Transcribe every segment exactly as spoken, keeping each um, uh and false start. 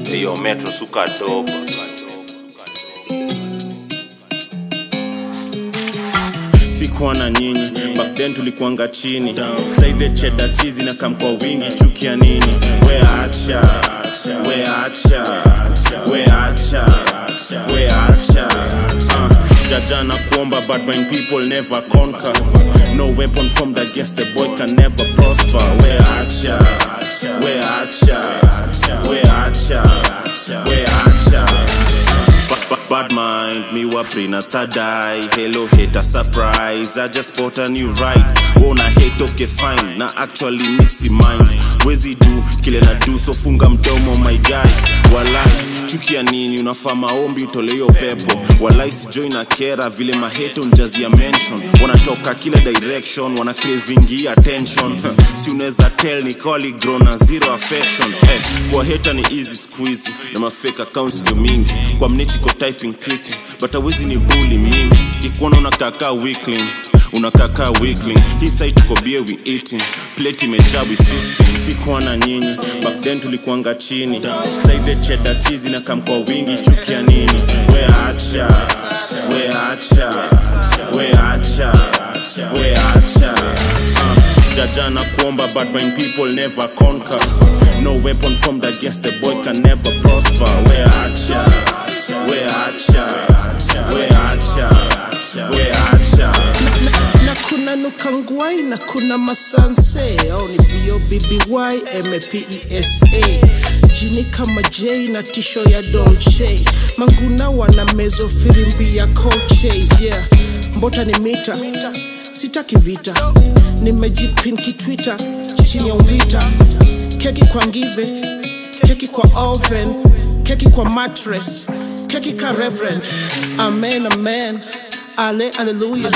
Eyo metro suka doba. Sikuwa na nyinyi, back then tulikuanga chini. Saide cheddar cheese na kam kwa wingi, chukia nini? We acha, we acha, we acha, we acha. uh, Jaja na kuomba, but when people never conquer. No weapon formed against the boy can never prosper. We acha, we acha, we acha, we acha. Bad mind, me wa pray na tadai. Hello hater surprise, I just bought a new ride. Wanna hate okay fine, na actually missy mind. Wezi do, kile na do, so funga mdomo my guy. Walai, chukia nini, unafaa maombi utoleyo pepo. Walai sijoi na kera, vile maheto njazi ya mention. Wanatoka kila direction, wana cravingi attention. Si uneza tell ni kali grow na zero affection. Eh, kwa hater ni easy squeeze, na ma fake accounts ndio mingi. Kwa mneti ko typing tweeting, but hawezi ni bully mimi. Kikuona unakaka weakling, unakaka weakling. Hii side tuko beer we eating, plate imejaa we feasting. Sikuwa na nyinyi, back then tulikuanga chini. Saide cheddar cheese na kam kwa wingi, chukia nini? We acha, we acha, we acha, we acha. uh, Jaja na kuomba, but when people never conquer. No weapon formed against the boy can never prosper. We acha, we acha, we acha, we acha. Na kuna nukangwai na kuna masanse. Au ni B O B B Y M A P E S A. Jini kama J na tisho ya Dolce. Manguna wana mezo firimbi ya cold chase. Yeah, mbota ni mita, sitaki vita. Nimejipin ki Twitter, chini ya umvita. Keki kwa ngive, keki kwa oven, keki kwa mattress, keki ka reverend. Amen, amen, ale, hallelujah.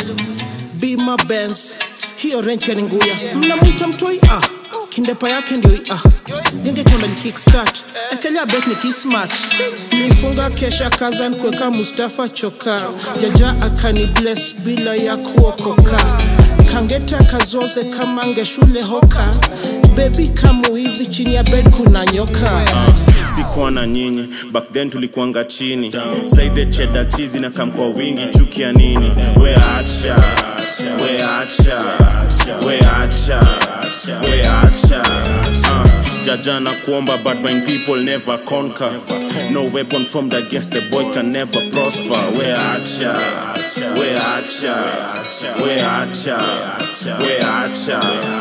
Be my Benz, hiyo renke ni nguya. Mnamuita mtoi, ah, kindepa yake ndio ah. Genge tonda ni kickstart, ekelea bet ni kismart. Nifunga kesha kazan kweka Mustafa choka. Jaja akani bless bila ya kuokoka. Kangeta kazoze kama nge shule hoka. Baby kamu hivi chini ya bed kuna nyoka. uh, Sikuwa na nyinyi, back then tulikuanga chini. Saide cheddar cheese na kam kwa wingi, chukia nini? We acha, we acha, we acha, we acha. uh, Jaja na kuomba, but when people never conquer. No weapon formed against the boy can never prosper. We acha, we acha, we acha, we acha.